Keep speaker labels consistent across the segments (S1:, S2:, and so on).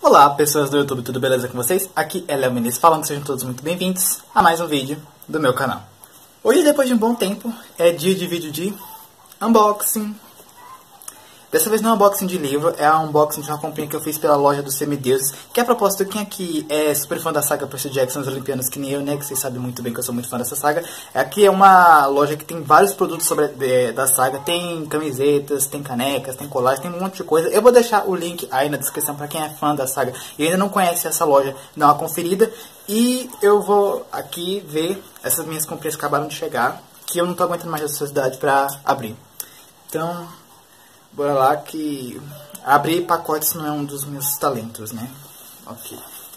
S1: Olá pessoas do YouTube, tudo beleza com vocês? Aqui é Léo Menezes falando, sejam todos muito bem-vindos a mais um vídeo do meu canal. Hoje, depois de um bom tempo, é dia de vídeo de unboxing. Dessa vez não é um unboxing de livro, é um unboxing de uma comprinha que eu fiz pela loja dos Semideuses. Que a propósito, quem aqui é super fã da saga Percy Jackson, os Olimpianos, que nem eu, né? Que vocês sabem muito bem que eu sou muito fã dessa saga. Aqui é uma loja que tem vários produtos da saga. Tem camisetas, tem canecas, tem colares, tem um monte de coisa. Eu vou deixar o link aí na descrição para quem é fã da saga e ainda não conhece essa loja, dá uma conferida. E eu vou aqui ver essas minhas comprinhas que acabaram de chegar, que eu não tô aguentando mais a sociedade para abrir. Então, bora lá, que abrir pacotes não é um dos meus talentos, né? Ok.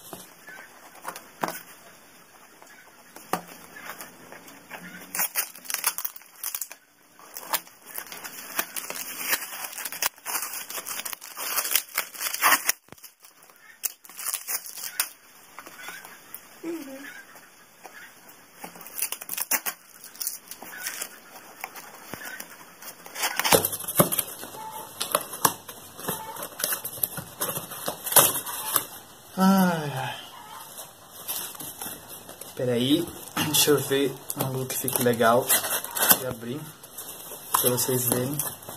S1: Peraí, deixa eu ver um look que fique legal de abrir, pra vocês verem.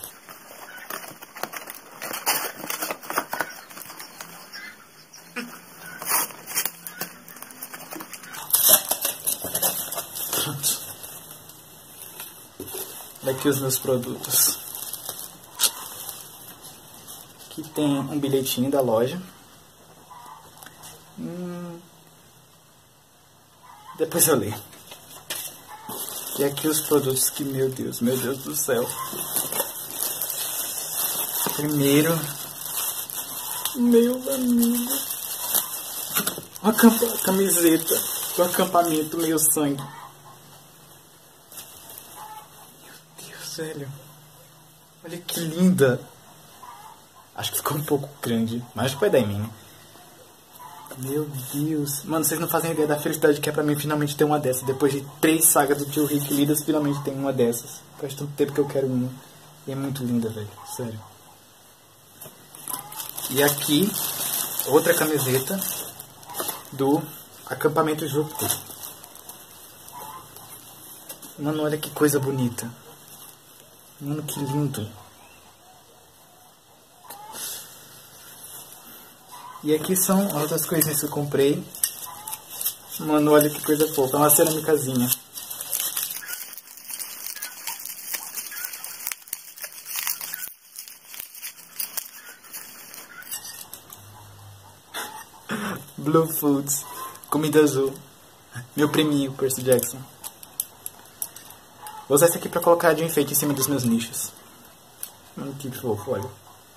S1: Pronto. Daqui os meus produtos. Aqui tem um bilhetinho da loja. Depois eu leio. E aqui os produtos que, meu Deus do céu. Primeiro, meu amigo, uma camiseta do acampamento Meio Sangue. Meu Deus, velho. Olha que linda. Acho que ficou um pouco grande, mas acho que vai dar em mim, né? Meu Deus. Mano, vocês não fazem ideia da felicidade que é pra mim finalmente ter uma dessas. Depois de 3 sagas do Tio Rick lidas, finalmente tem uma dessas. Faz tanto tempo que eu quero uma. E é muito linda, velho. Sério. E aqui, outra camiseta do acampamento Júpiter. Mano, olha que coisa bonita. Mano, que lindo. E aqui são outras coisinhas que eu comprei. Mano, olha que coisa fofa. É uma cerâmicazinha. Blue Foods. Comida azul. Meu priminho, Percy Jackson. Vou usar esse aqui pra colocar de enfeite em cima dos meus nichos. Mano, que fofo, olha.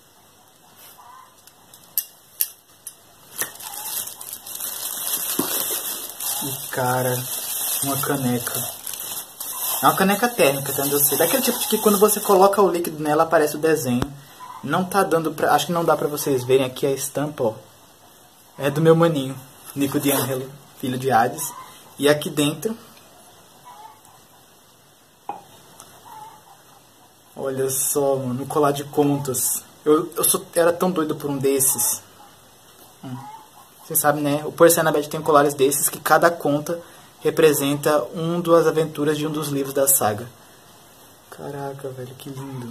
S1: E cara, uma caneca. É uma caneca térmica, tá? Eu sei. Daquele tipo de que quando você coloca o líquido nela aparece o desenho. Não tá dando pra... Acho que não dá pra vocês verem aqui a estampa, ó. É do meu maninho, Nico D'Angelo, filho de Hades. E aqui dentro... Olha só, mano, um colar de contas. Era tão doido por um desses. Vocês sabem, né? O Percy Annabeth tem colares desses que cada conta representa uma das aventuras de um dos livros da saga. Caraca, velho, que lindo.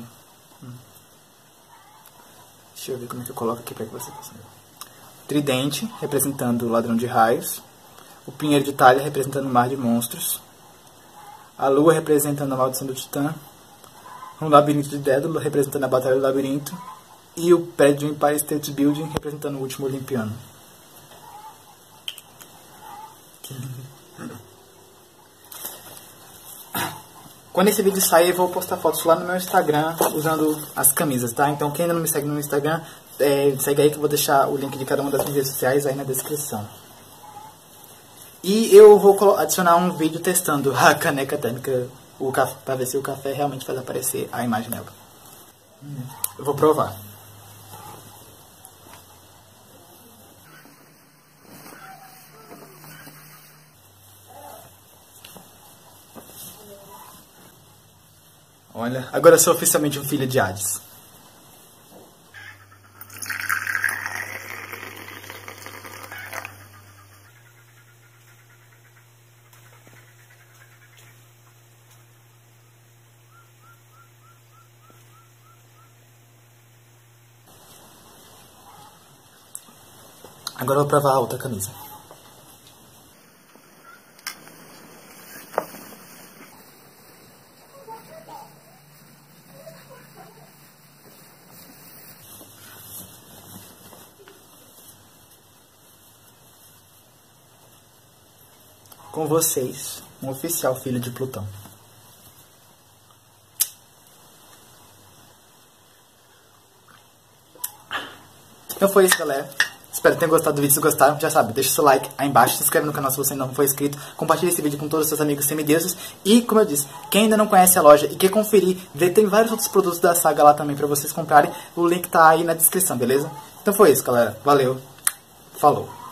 S1: Deixa eu ver como é que eu coloco aqui pra que você possa ver. Tridente, representando o ladrão de raios. O pinheiro de Talha, representando o mar de monstros. A lua, representando a maldição do Titã. Um labirinto de Dédalo, representando a batalha do labirinto. E o prédio do Empire State Building, representando o último Olimpiano. Quando esse vídeo sair, eu vou postar fotos lá no meu Instagram usando as camisas, tá? Então quem ainda não me segue no Instagram, segue aí que eu vou deixar o link de cada uma das minhas redes sociais aí na descrição. E eu vou adicionar um vídeo testando a caneca térmica, pra ver se o café realmente faz aparecer a imagem dela. Eu vou provar. Olha, agora eu sou oficialmente um filho de Hades. Agora eu vou provar a outra camisa. Com vocês, um oficial filho de Plutão. Então foi isso, galera. Espero que tenham gostado do vídeo. Se gostaram, já sabe, deixa seu like aí embaixo, se inscreve no canal se você ainda não for inscrito, compartilha esse vídeo com todos os seus amigos semideuses. E, como eu disse, quem ainda não conhece a loja e quer conferir, tem vários outros produtos da saga lá também pra vocês comprarem. O link tá aí na descrição, beleza? Então foi isso, galera. Valeu. Falou.